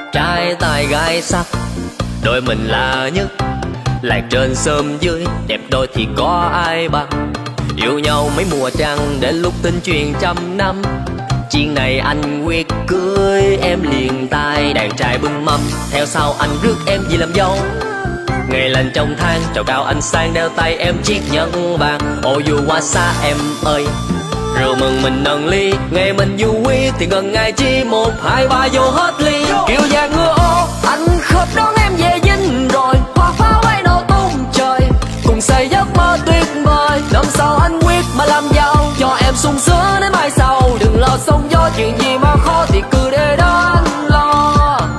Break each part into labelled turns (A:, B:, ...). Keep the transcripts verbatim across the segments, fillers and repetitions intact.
A: Trai tài gái sắc, đôi mình là nhất. Làng trên xóm dưới, đẹp đôi thì có ai bằng. Yêu nhau mấy mùa trăng, đến lúc tin truyền trăm năm. Chuyện này anh quyết cưới em liền tay. Đàn trai bưng mâm, theo sau anh rước em về làm dâu. Ngày lành trong tháng, trầu cao anh sang đeo tay em chiếc nhẫn vàng. Ô dù qua xa em ơi, rượu mừng mình nâng ly. Ngày mình vui thì gần ngày chi, một hai ba vô hết ly. Kiều vàng ngựa ô, anh khớp đón em về dinh rồi. Hoa pháo bay nổ tung trời, cùng xây giấc mơ tuyệt vời. Năm sau anh quyết mà làm giàu, cho em sung sướng đến mai sau. Đừng lo sóng gió, chuyện gì mà khó thì cứ để đó anh lo.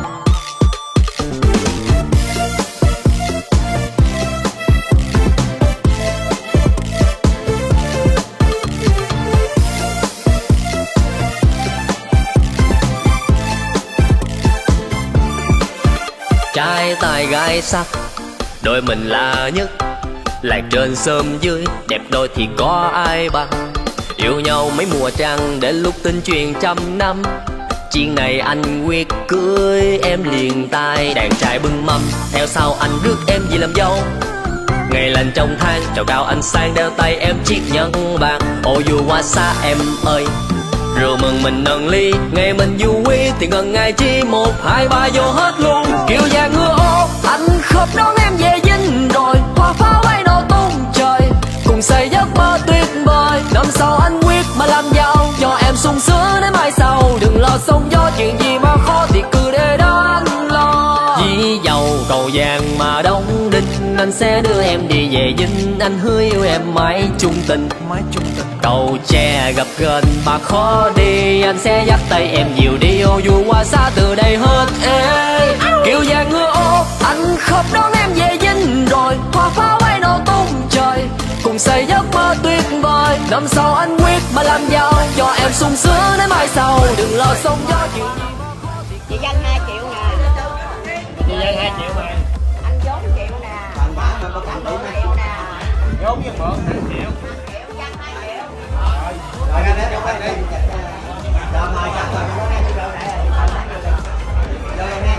A: Trai tài gái sắc, đôi mình là nhất. Làng trên xóm dưới, đẹp đôi thì có ai bằng. Yêu nhau mấy mùa trăng, đến lúc tin truyền trăm năm. Chuyện này anh quyết cưới em liền tay. Đàn trai bưng mâm, theo sau anh rước em về làm dâu. Ngày lành trong tháng, trầu cao anh sang đeo tay em chiếc nhẫn vàng. Ô dù qua xa em ơi, rượu mừng mình nâng ly. Ngày mình vui thì gần ngày chi, một hai ba vô hết luôn. Kiều vàng ngựa ô, anh khớp đón em về dinh rồi. Hoa pháo bay nổ tung trời, cùng xây giấc mơ tuyệt vời. Năm sau anh quyết mà làm giàu, cho em sung sướng đến mai sau. Đừng lo sóng gió, chuyện gì mà khó thì cứ để đó anh lo. Dĩ dầu cầu vàng mà đóng đinh, anh sẽ đưa em đi về dinh. Anh hứa yêu em mãi chung tình, mãi chung tình. Cầu tre gặp gần mà khó đi, anh sẽ dắt tay em nhiều đi. Ô dù qua xa từ đây hết ê. Kiều vàng ngựa ô, anh khớp đón em về dinh rồi. Hoa pháo bay nổ tung trời, cùng xây giấc mơ tuyệt vời. Năm sau anh quyết mà làm giàu, cho em sung sướng đến mai sau. Đừng lo sóng gió, chuyện gì mà khó thì...
B: Chị Dân hai triệu nè.
C: Chị Dân hai triệu mà.
B: Anh vốn triệu nè. Anh bốn triệu nè.
C: Vốn với mượn hai triệu.
B: Triệu Dân hai triệu.
C: Rồi ra đấy, ra đấy.
B: Rồi mời chắc rồi, có hai triệu đô này. Rồi nè.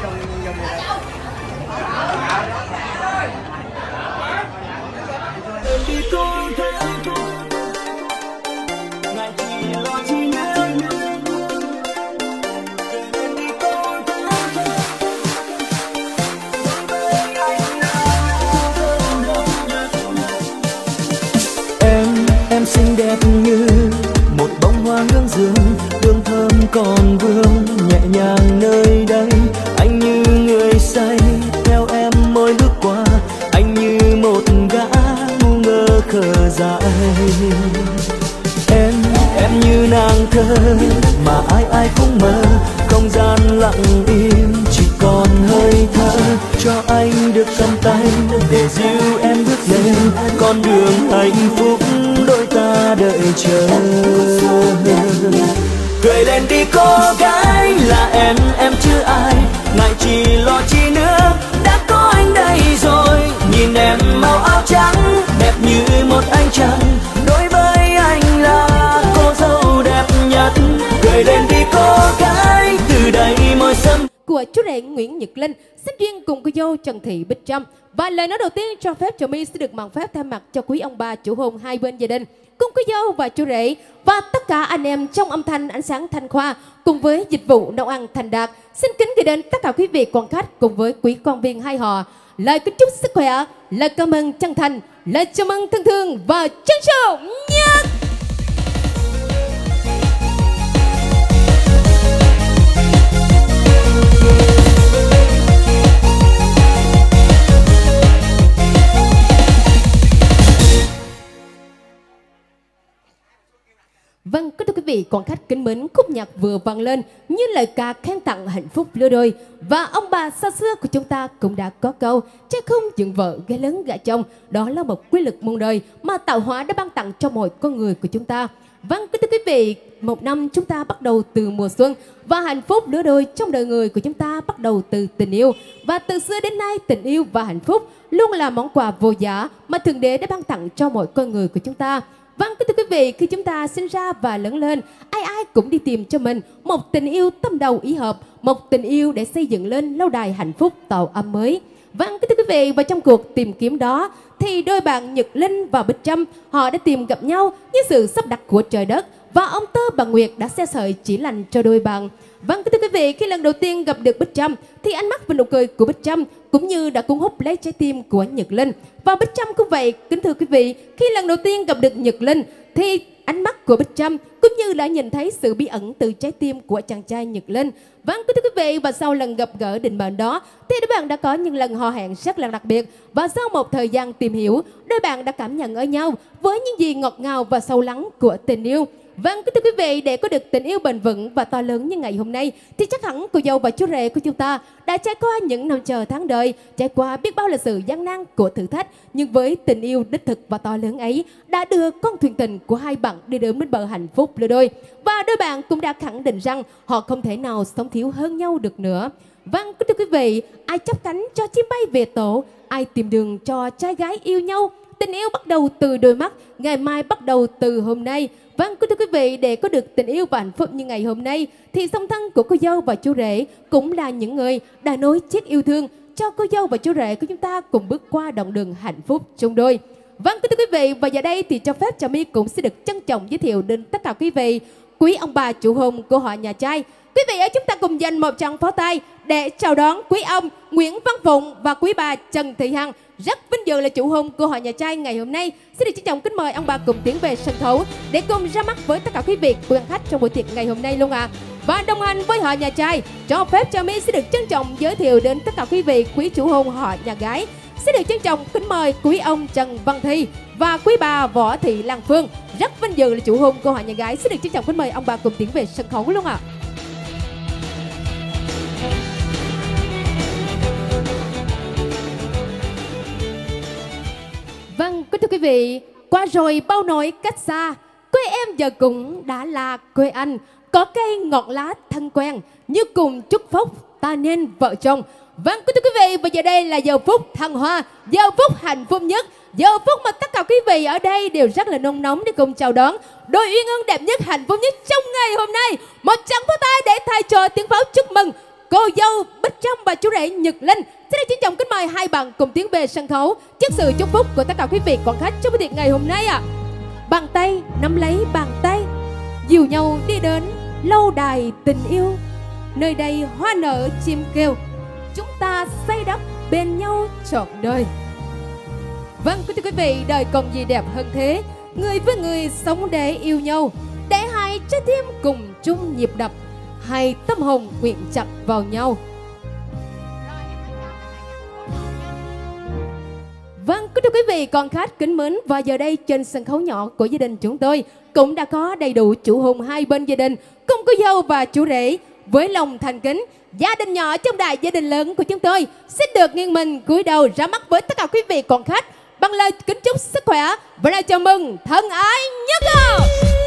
D: Em xinh đẹp như một bông hoa hướng dương, hương thơm còn vương nhẹ nhàng nơi đây. Anh như người say theo em mỗi bước qua, anh như một gã ngu ngơ khờ dại. Em, em như nàng thơ mà ai ai cũng mơ, không gian lặng im chỉ còn hơi thở. Cho anh được cầm tay để dìu em bước lên con đường hạnh phúc đôi ta đợi chờ. Cười lên đi cô gái, là em em chứ ai, ngại chi lo chi nữa, đã có anh đây rồi. Nhìn em màu áo trắng đẹp như một ánh trăng, đối với anh là cô dâu đẹp nhất. Cười lên đi cô gái, từ đây môi sâm
E: của chú rể Nguyễn Nhật Linh xin duyên cùng cô dâu Trần Thị Bích Trâm. Và lời nói đầu tiên cho phép Trà My sẽ được mạn phép thay mặt cho quý ông bà chủ hôn hai bên gia đình, cùng cô dâu và chú rể và tất cả anh em trong âm thanh ánh sáng Thanh Khoa cùng với dịch vụ nấu ăn Thành Đạt. Xin kính gửi đến tất cả quý vị quan khách cùng với quý quan viên hai họ lời kính chúc sức khỏe, lời cảm ơn chân thành, lời chào mừng thân thương và trân trọng nhất. Vâng, kính thưa quý vị, quan khách kính mến, khúc nhạc vừa vang lên như lời ca khen tặng hạnh phúc lứa đôi. Và ông bà xa xưa của chúng ta cũng đã có câu trai không dựng vợ gái lớn gả chồng. Đó là một quy luật muôn đời mà tạo hóa đã ban tặng cho mọi con người của chúng ta. Vâng, kính thưa quý vị, một năm chúng ta bắt đầu từ mùa xuân và hạnh phúc lứa đôi trong đời người của chúng ta bắt đầu từ tình yêu. Và từ xưa đến nay, tình yêu và hạnh phúc luôn là món quà vô giá mà Thượng Đế đã ban tặng cho mọi con người của chúng ta. Vâng, kính thưa quý vị, khi chúng ta sinh ra và lớn lên, ai ai cũng đi tìm cho mình một tình yêu tâm đầu ý hợp, một tình yêu để xây dựng lên lâu đài hạnh phúc tạo ấm mới. Vâng, kính thưa quý vị, và trong cuộc tìm kiếm đó thì đôi bạn Nhật Linh và Bích Trâm họ đã tìm gặp nhau với sự sắp đặt của trời đất, và ông Tơ bà Nguyệt đã xe sợi chỉ lành cho đôi bạn. Vâng, kính thưa quý vị, khi lần đầu tiên gặp được Bích Trâm thì ánh mắt và nụ cười của Bích Trâm cũng như đã cuốn hút lấy trái tim của Nhật Linh. Và Bích Trâm cũng vậy, kính thưa quý vị, khi lần đầu tiên gặp được Nhật Linh thì ánh mắt của Bích Trâm cũng như đã nhìn thấy sự bí ẩn từ trái tim của chàng trai Nhật Linh. Vâng, kính thưa quý vị, và sau lần gặp gỡ định mệnh đó thì đôi bạn đã có những lần hò hẹn rất là đặc biệt, và sau một thời gian tìm hiểu, đôi bạn đã cảm nhận ở nhau với những gì ngọt ngào và sâu lắng của tình yêu. Vâng, kính thưa quý vị, để có được tình yêu bền vững và to lớn như ngày hôm nay thì chắc hẳn cô dâu và chú rể của chúng ta đã trải qua những năm chờ tháng đời, trải qua biết bao là sự gian nan của thử thách, nhưng với tình yêu đích thực và to lớn ấy đã đưa con thuyền tình của hai bạn đi đến bến bờ hạnh phúc lứa đôi. Và đôi bạn cũng đã khẳng định rằng họ không thể nào sống thiếu hơn nhau được nữa. Vâng, kính thưa quý vị, ai chắp cánh cho chim bay về tổ, ai tìm đường cho trai gái yêu nhau. Tình yêu bắt đầu từ đôi mắt, ngày mai bắt đầu từ hôm nay. Vâng, kính thưa quý vị, để có được tình yêu và hạnh phúc như ngày hôm nay thì song thân của cô dâu và chú rể cũng là những người đã nối chiếc yêu thương cho cô dâu và chú rể của chúng ta cùng bước qua đoạn đường hạnh phúc chung đôi. Vâng, kính thưa quý vị, và giờ đây thì cho phép Trà My cũng sẽ được trân trọng giới thiệu đến tất cả quý vị quý ông bà chủ hôn của họ nhà trai. Quý vị ơi, chúng ta cùng dành một tràng pháo tay để chào đón quý ông Nguyễn Văn Phụng và quý bà Trần Thị Hằng, rất vinh dự là chủ hôn của họ nhà trai ngày hôm nay. Xin được trân trọng kính mời ông bà cùng tiến về sân khấu để cùng ra mắt với tất cả quý vị quan khách trong buổi tiệc ngày hôm nay luôn ạ. À. Và đồng hành với họ nhà trai, cho phép Trà My sẽ được trân trọng giới thiệu đến tất cả quý vị quý chủ hôn họ nhà gái. Xin được trân trọng kính mời quý ông Trần Văn Thi và quý bà Võ Thị Lan Phương, rất vinh dự là chủ hôn của họ nhà gái. Xin được trân trọng kính mời ông bà cùng tiến về sân khấu luôn ạ. À. Vâng, kính thưa quý vị, qua rồi bao nỗi cách xa, quê em giờ cũng đã là quê anh. Có cây ngọt lá thân quen, như cùng chúc phúc ta nên vợ chồng. Vâng, kính thưa quý vị, và giờ đây là giờ phút thăng hoa, giờ phút hạnh phúc nhất, giờ phút mà tất cả quý vị ở đây đều rất là nôn nóng để cùng chào đón đôi uyên ương đẹp nhất, hạnh phúc nhất trong ngày hôm nay. Một tràng pháo tay để thay cho tiếng pháo chúc mừng cô dâu Bích Trâm và chú rể Nhật Linh. Xin được trân trọng kính mời hai bạn cùng tiến về sân khấu trước sự chúc phúc của tất cả quý vị quan khách trong buổi tiệc ngày hôm nay ạ. À. Bàn tay nắm lấy bàn tay, dìu nhau đi đến lâu đài tình yêu, nơi đây hoa nở chim kêu, chúng ta xây đắp bên nhau trọn đời. Vâng, kính thưa quý vị, đời còn gì đẹp hơn thế, người với người sống để yêu nhau, để hai trái tim cùng chung nhịp đập, hai tâm hồn quyện chặt vào nhau. Vâng, kính thưa quý vị, con khách kính mến, và giờ đây trên sân khấu nhỏ của gia đình chúng tôi cũng đã có đầy đủ chủ hôn hai bên gia đình cùng cô dâu và chú rể. Với lòng thành kính, gia đình nhỏ trong đại gia đình lớn của chúng tôi xin được nghiêng mình cúi đầu ra mắt với tất cả quý vị con khách bằng lời kính chúc sức khỏe và lời chào mừng thân ái nhất nào.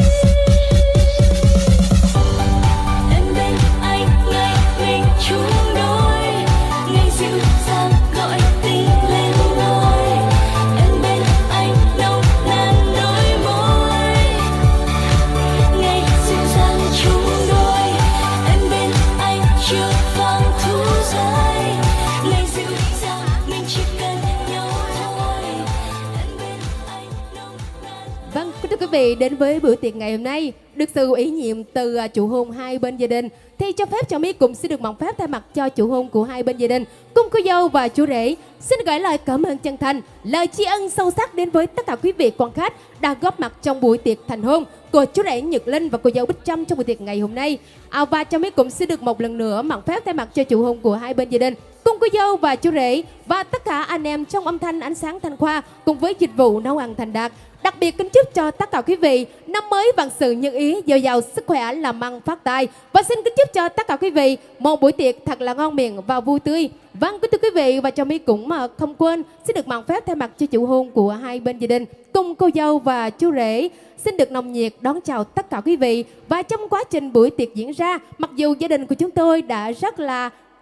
E: Quý vị, đến với bữa tiệc ngày hôm nay được sự ủy nhiệm từ chủ hôn hai bên gia đình thì cho phép Trà My cũng xin được mộng phép thay mặt cho chủ hôn của hai bên gia đình cùng cô dâu và chú rể xin gửi lời cảm ơn chân thành, lời tri ân sâu sắc đến với tất cả quý vị quan khách đã góp mặt trong buổi tiệc thành hôn của chú rể Nhật Linh và cô dâu Bích Trâm trong buổi tiệc ngày hôm nay. À, và Trà My cũng xin được một lần nữa mộng phép thay mặt cho chủ hôn của hai bên gia đình cùng cô dâu và chú rể và tất cả anh em trong âm thanh ánh sáng Thanh Khoa cùng với dịch vụ nấu ăn thành đạt. Đặc biệt kính chúc cho tất cả quý vị năm mới vạn sự như ý, dồi dào sức khỏe, làm ăn phát tài. Và xin kính chúc cho tất cả quý vị một buổi tiệc thật là ngon miệng và vui tươi. Vâng, kính thưa quý vị, và Trà My cũng mà không quên xin được mạn phép thay mặt cho chủ hôn của hai bên gia đình cùng cô dâu và chú rể xin được nồng nhiệt đón chào tất cả quý vị. Và trong quá trình buổi tiệc diễn ra, mặc dù gia đình của chúng tôi đã rất là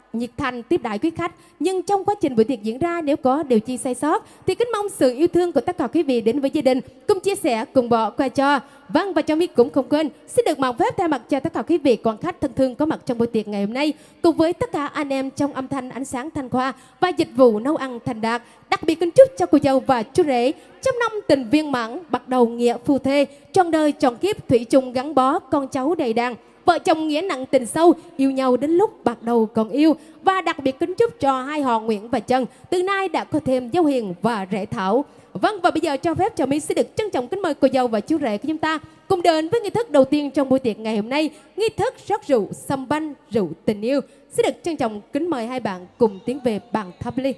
E: nhiệt thành tiếp đãi quý khách. Nhưng trong quá trình buổi tiệc diễn ra nếu có điều chi sai sót thì kính mong sự yêu thương của tất cả quý vị đến với gia đình cùng chia sẻ, cùng bỏ qua cho. Vâng, và cho biết cũng không quên xin được mạo phép thay mặt cho tất cả quý vị quan khách thân thương có mặt trong buổi tiệc ngày hôm nay, cùng với tất cả anh em trong âm thanh ánh sáng thanh khoa và dịch vụ nấu ăn thành đạt. Đặc biệt kính chúc cho cô dâu và chú rể trăm năm tình viên mãn, bắt đầu nghĩa phu thê, trọn đời trọn kiếp thủy chung gắn bó, con cháu đầy đàn. Vợ chồng nghĩa nặng tình sâu, yêu nhau đến lúc bạc đầu còn yêu. Và đặc biệt kính chúc cho hai họ Nguyễn và Trân từ nay đã có thêm dâu hiền và rể thảo. Vâng, và bây giờ cho phép Trà My sẽ được trân trọng kính mời cô dâu và chú rể của chúng ta cùng đến với nghi thức đầu tiên trong buổi tiệc ngày hôm nay, nghi thức rót rượu sâm banh rượu tình yêu. Sẽ được trân trọng kính mời hai bạn cùng tiến về bàn thắp ly.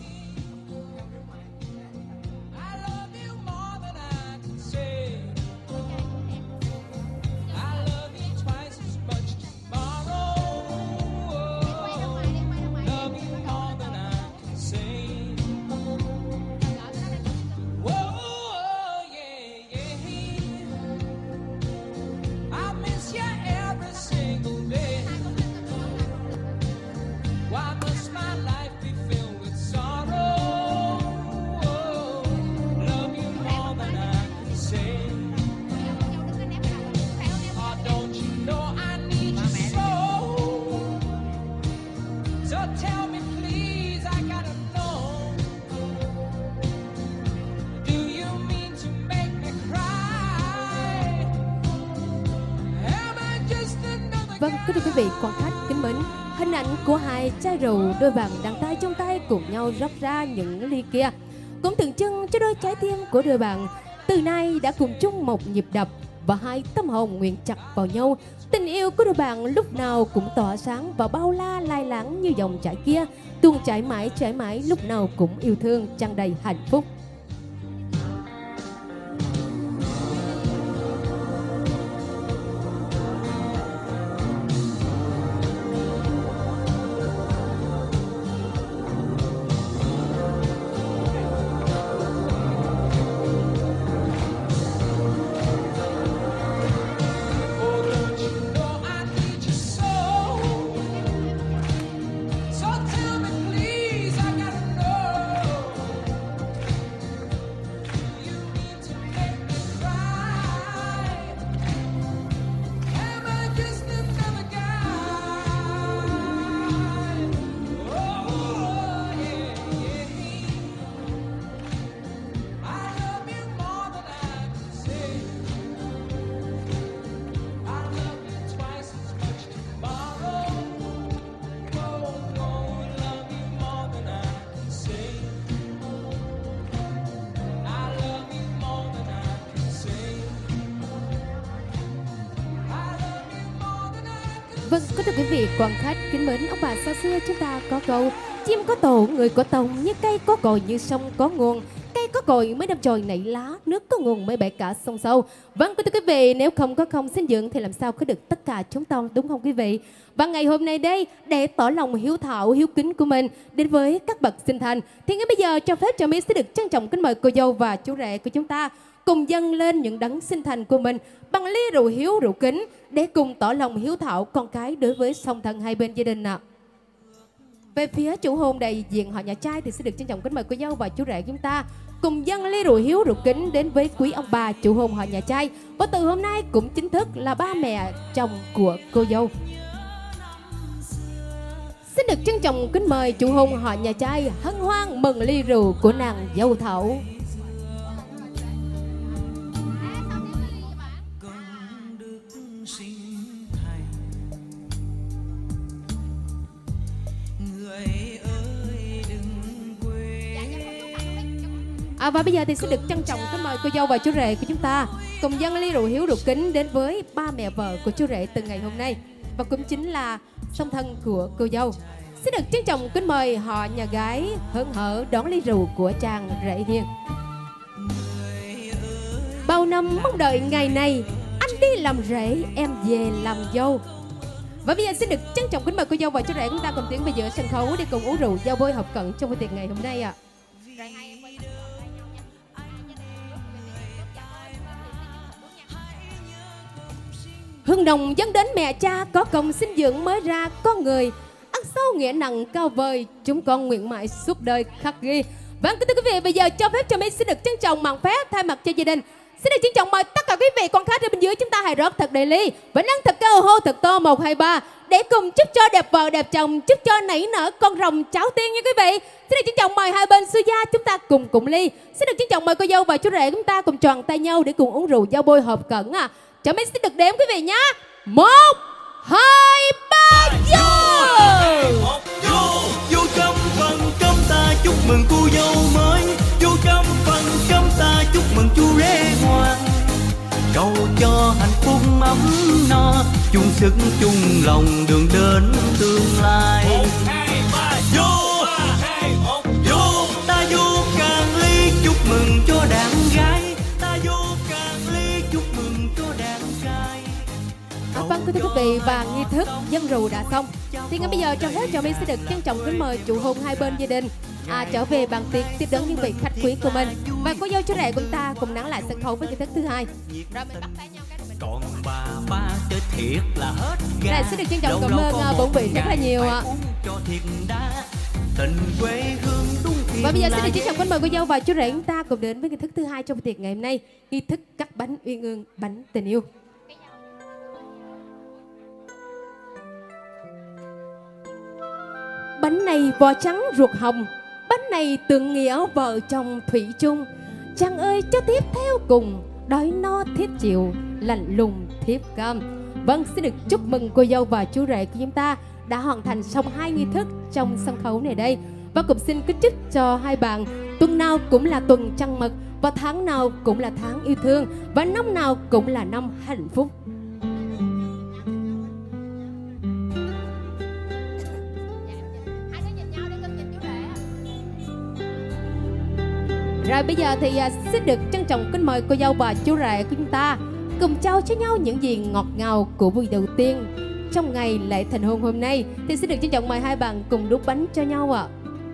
E: Vâng, kính thưa quý vị quan khách kính mến, hình ảnh của hai chai rượu đôi bàn đàn tay trong tay cùng nhau rót ra những ly kia cũng tượng trưng cho đôi trái tim của đôi bạn từ nay đã cùng chung một nhịp đập và hai tâm hồn nguyện chặt vào nhau. Tình yêu của đôi bạn lúc nào cũng tỏa sáng và bao la lai láng như dòng chảy kia, tuôn chảy mãi chảy mãi, lúc nào cũng yêu thương tràn đầy hạnh phúc. Vâng, kính thưa quý vị quan khách kính mến, ông bà xa xưa chúng ta có câu chim có tổ người có tông, như cây có cội như sông có nguồn. Cây có cội mới đâm chồi nảy lá, nước có nguồn mới bể cả sông sâu. Vâng, kính thưa quý vị, nếu không có không sinh dưỡng thì làm sao có được tất cả chúng ta, đúng không quý vị? Và ngày hôm nay đây, để tỏ lòng hiếu thảo hiếu kính của mình đến với các bậc sinh thành, thì ngay bây giờ cho phép Trà My sẽ được trân trọng kính mời cô dâu và chú rể của chúng ta cùng dâng lên những đấng sinh thành của mình bằng ly rượu hiếu rượu kính để cùng tỏ lòng hiếu thảo con cái đối với song thân hai bên gia đình ạ. Về phía chủ hôn đại diện họ nhà trai thì sẽ được trân trọng kính mời cô dâu và chú rể chúng ta cùng dâng ly rượu hiếu rượu kính đến với quý ông bà chủ hôn họ nhà trai, và từ hôm nay cũng chính thức là ba mẹ chồng của cô dâu. Xin được trân trọng kính mời chủ hôn họ nhà trai hân hoan mừng ly rượu của nàng dâu Thảo. À, và bây giờ thì sẽ được trân trọng kính mời cô dâu và chú rể của chúng ta cùng dâng ly rượu hiếu rượu kính đến với ba mẹ vợ của chú rể từ ngày hôm nay, và cũng chính là song thân của cô dâu. Sẽ được trân trọng kính mời họ nhà gái hớn hở đón ly rượu của chàng rể hiền. Bao năm mong đợi ngày này, anh đi làm rể, em về làm dâu. Và bây giờ xin được trân trọng kính mời cô dâu và chú rể chúng ta cùng tiến về giữa sân khấu để cùng uống rượu giao bôi hợp cận trong buổi tiệc ngày hôm nay ạ. À. Hương đồng dẫn đến mẹ cha có công sinh dưỡng mới ra con người, ăn Ác sâu nghĩa nặng cao vời, chúng con nguyện mãi suốt đời khắc ghi. Vâng, kính thưa quý vị, bây giờ cho phép cho My xin được trân trọng màn phép thay mặt cho gia đình. Xin được trân trọng mời tất cả quý vị quan khách ở bên dưới chúng ta hãy rót thật đầy ly và nâng thật cao hô thật to một hai ba để cùng chúc cho đẹp vợ đẹp chồng, chúc cho nảy nở con rồng cháu tiên nha quý vị. Xin được trân trọng mời hai bên sư gia chúng ta cùng cùng ly. Xin được trân trọng mời cô dâu và chú rể chúng ta cùng tròn tay nhau để cùng uống rượu giao bôi hợp cẩn à. Cho My xin được đếm quý vị nhá. Một, hai, ba, vô.
D: Vô trong phần cơm ta chúc mừng cô dâu mới, vô trong phần cơm ta chúc mừng chú rể ngoan. Cầu cho hạnh phúc ấm no, chung sức chung lòng đường đến tương lai.
C: Một, hai, ba,
D: Vô,
C: ba, hai, một,
D: vô, ta vô càng ly chúc mừng cho đàn gái, ta vô càng ly chúc mừng cho đàn trai.
E: À, vâng, thưa quý vị, và nghi thức dân rượu đã xong thì ngay bây giờ trong phép cho My sẽ được trân trọng kính mời chủ hôn hai bên gia đình à, trở về bàn tiệc tiếp đón những vị khách quý của mình và cô dâu chú rể của chúng ta cùng nắng lại sân khấu với nghi thức thứ hai. Rồi mình bắt tay nhau cái rồi mình
D: Còn bà ba chơi thiệt là hết ga.
E: Rồi, xin được trân trọng cảm ơn uh, bốn vị rất là nhiều ạ.
D: Tình quê hương đúng
E: Và bây giờ xin được trân trọng kính mời cô dâu và chú rể chúng ta cùng đến với nghi thức thứ hai trong tiệc ngày hôm nay, nghi thức cắt bánh uyên ương, bánh tình yêu. Bánh này vỏ trắng ruột hồng, bánh này tượng nghĩa vợ chồng thủy chung. Chàng ơi cho tiếp theo cùng, đói no thiết chịu, lạnh lùng thiếp cam. Vâng, xin được chúc mừng cô dâu và chú rể của chúng ta đã hoàn thành xong hai nghi thức trong sân khấu này đây. Và cũng xin kính chúc cho hai bạn tuần nào cũng là tuần trăng mật, và tháng nào cũng là tháng yêu thương, và năm nào cũng là năm hạnh phúc. Rồi bây giờ thì uh, xin được trân trọng kính mời cô dâu và chú rể của chúng ta cùng trao cho nhau những gì ngọt ngào của buổi đầu tiên trong ngày lễ thành hôn hôm nay. Thì xin được trân trọng mời hai bạn cùng đút bánh cho nhau ạ.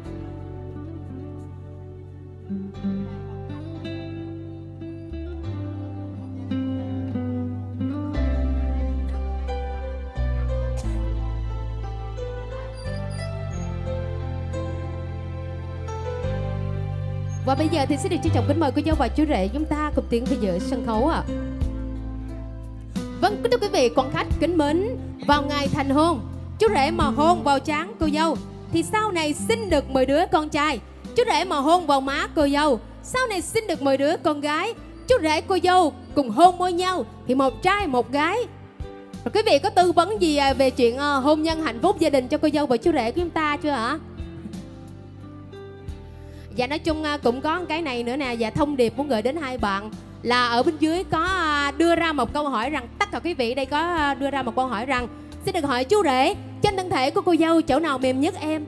E: Và bây giờ thì xin được trân trọng kính mời cô dâu và chú rể chúng ta cùng tiến về giữa sân khấu ạ. À. Vâng, kính thưa quý vị quan khách kính mến, vào ngày thành hôn, chú rể mà hôn vào trán cô dâu thì sau này sinh được mười đứa con trai. Chú rể mà hôn vào má cô dâu, sau này sinh được mười đứa con gái. Chú rể cô dâu cùng hôn môi nhau thì một trai một gái. Rồi quý vị có tư vấn gì về chuyện uh, hôn nhân hạnh phúc gia đình cho cô dâu và chú rể của chúng ta chưa ạ? Dạ nói chung cũng có cái này nữa nè. Dạ thông điệp muốn gửi đến hai bạn là ở bên dưới có đưa ra một câu hỏi rằng, tất cả quý vị đây có đưa ra một câu hỏi rằng xin được hỏi chú rể, trên thân thể của cô dâu chỗ nào mềm nhất em?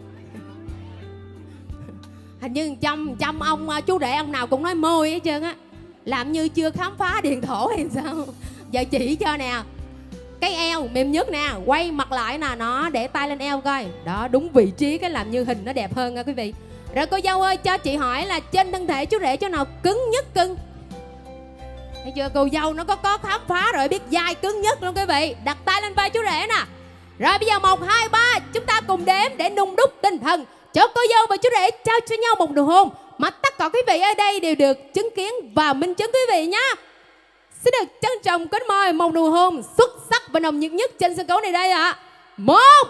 E: Hình như trăm trăm ông chú rể ông nào cũng nói môi hết trơn á, làm như chưa khám phá điền thổ hay sao. Giờ chỉ cho nè, cái eo mềm nhất nè, quay mặt lại nè, nó để tay lên eo coi, đó đúng vị trí, cái làm như hình nó đẹp hơn nha quý vị. Rồi cô dâu ơi, cho chị hỏi là trên thân thể chú rể chỗ nào cứng nhất cưng? Thấy chưa, cô dâu nó có có khám phá rồi, biết dai cứng nhất luôn quý vị. Đặt tay lên vai chú rể nè. Rồi bây giờ một, hai, ba chúng ta cùng đếm để nung đúc tinh thần cho cô dâu và chú rể trao cho nhau một nụ hôn mà tất cả quý vị ở đây đều được chứng kiến và minh chứng quý vị nhá. Xin được trân trọng kính mời một nụ hôn xuất sắc và nồng nhiệt nhất trên sân khấu này đây ạ. À. Một.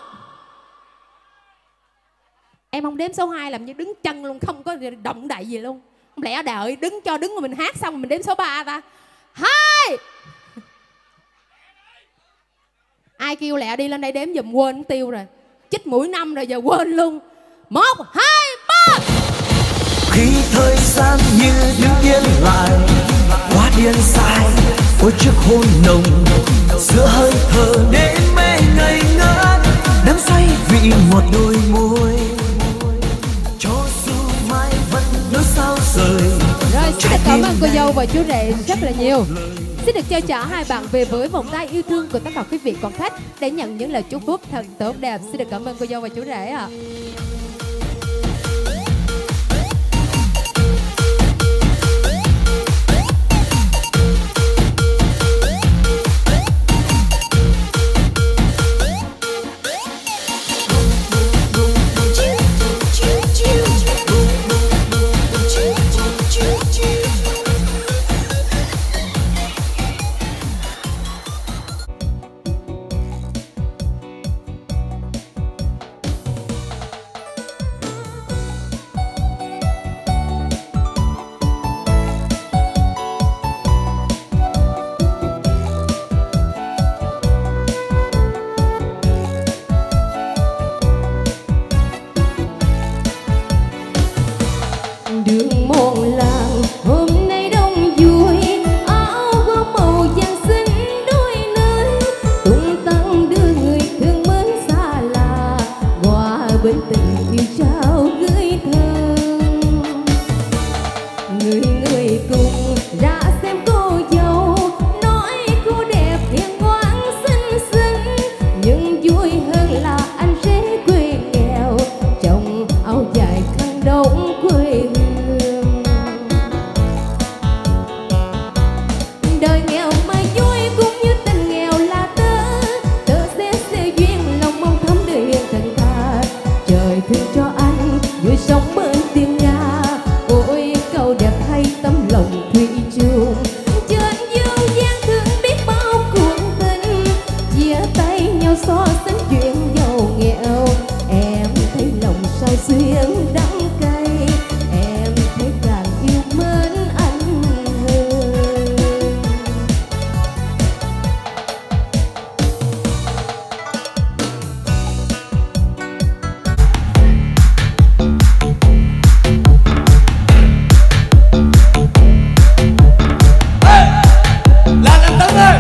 E: Em không đếm số hai làm như đứng chân luôn, không có động đậy gì luôn. Không lẽ đợi đứng cho đứng mà mình hát xong mình đếm số ba ta. Hai. Ai kêu lẹ đi lên đây đếm giùm, quên tiêu rồi. Chích mũi năm rồi giờ quên luôn. Một, hai, ba.
D: Khi thời gian như đứng yên lại, quá điên sai ôi chiếc hôn nồng, giữa hơi thở đến mê ngây ngất, đắm say vì một đôi môi. Cho dù mai vẫn nhớ sao rời.
E: Rồi xin được cảm ơn cô dâu và chú rể rất là nhiều. Xin được trao trả hai bạn về với vòng tay yêu thương của tất cả quý vị quan khách để nhận những lời chúc phúc thật tốt đẹp. Xin được cảm ơn cô dâu và chú rể ạ. À. bên tình yêu trao gửi thơm. Người người cùng ra xem cô dâu, nói cô đẹp hiền ngoan xinh xinh, nhưng vui hơn là anh rể quê nghèo, chồng áo dài khăn đông quê hương. Đời nghèo mà vui cũng như tình nghèo là tớ, tớ sẽ sẽ duyên lòng mong thắm đời thần thà. Trời thương cho anh vui sống bên tiếng Nga, ôi câu đẹp hay tấm lòng thủy chung. Trên dương gian thương biết bao cuộc tình, chia tay nhau so sánh chuyện giàu nghèo. Em thấy lòng sao xuyên đắng cay, em thấy càng yêu mến anh hơn.
C: Lên anh Tấn ơi.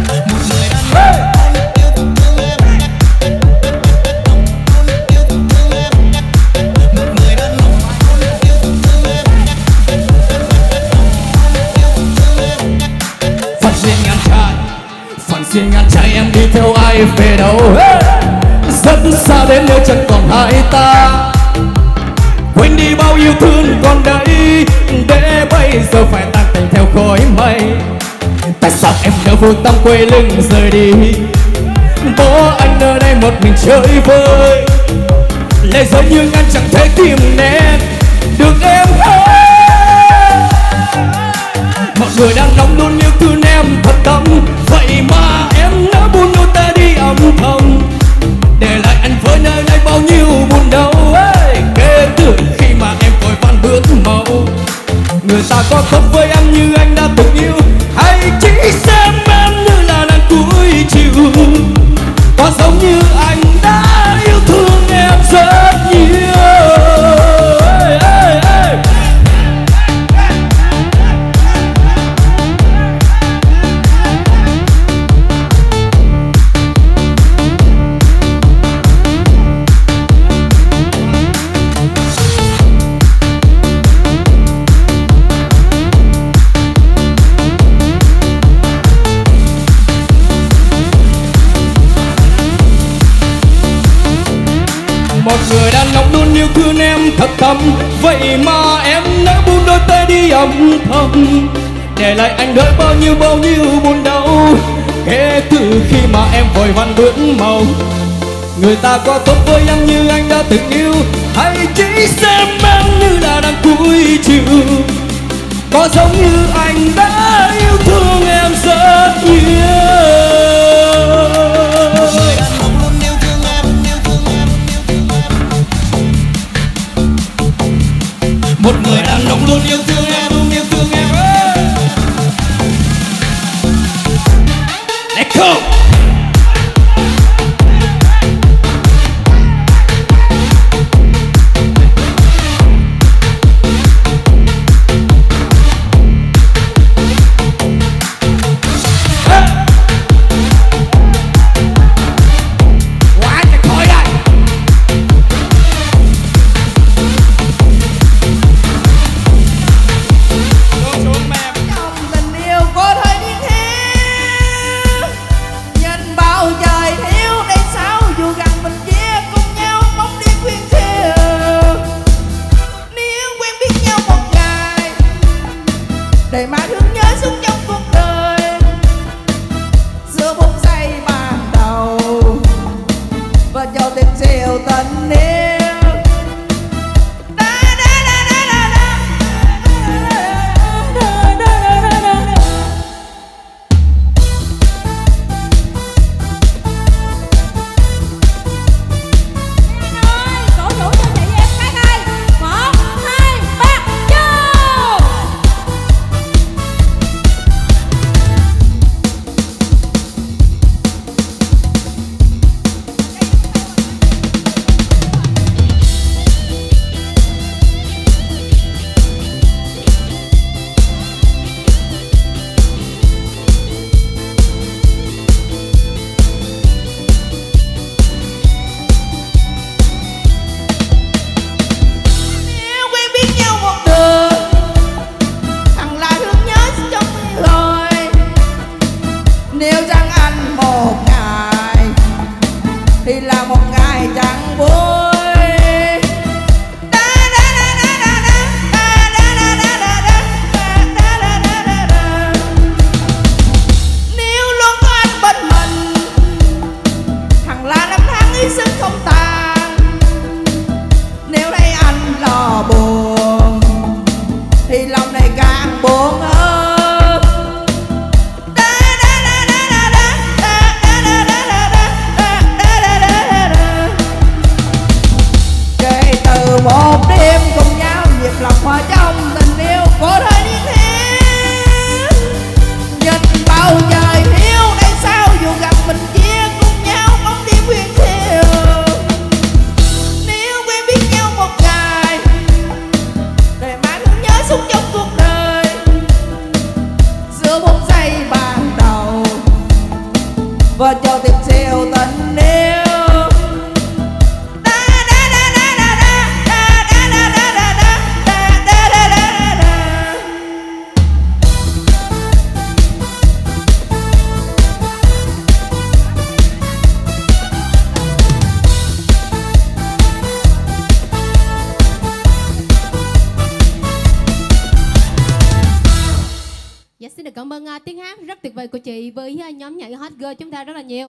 D: Phần riêng anh trai, phần riêng anh trai em đi theo ai về đâu? Rất xa đến nơi chẳng còn hai ta, quên đi bao yêu thương còn đây, để bây giờ phải tan tành theo khói mây. Tại sao em đã vô tâm quay lưng rời đi, bỏ anh ở đây một mình chơi vơi, lệ rơi nhưng anh chẳng thể kìm nén được em hết. Mọi người đang nóng luôn yêu thương em thật tâm, vậy mà em đã buông đôi ta đi âm thầm, để lại anh với nơi đây bao nhiêu buồn đau. Kể từ khi mà em vội vã bước màu, người ta có tốt với em như anh đã từng yêu, hay chỉ xem em như là đàn cuối chiều, có giống như anh đã yêu thương em rất nhiều. Một người đàn ông luôn yêu thương em thật tâm, vậy mà em đã buông đôi tay đi âm thầm, để lại anh đợi bao nhiêu bao nhiêu buồn đau. Kể từ khi mà em vội vã bước màu, người ta có tốt với em như anh đã từng yêu, hay chỉ xem em như là đàn cuối chiều, có giống như anh đã yêu thương em rất nhiều. Một người đàn ông luôn yêu thương em, luôn yêu thương em. Let's go. Quá trời khói đây.
F: để mà thương nhớ xuống trong cuộc đời giữa phút giây ban đầu và cho tình chiều tình yêu.
E: Dạ xin được cảm ơn uh, tiếng hát rất tuyệt vời của chị với uh, nhóm nhảy Hot Girl chúng ta rất là nhiều.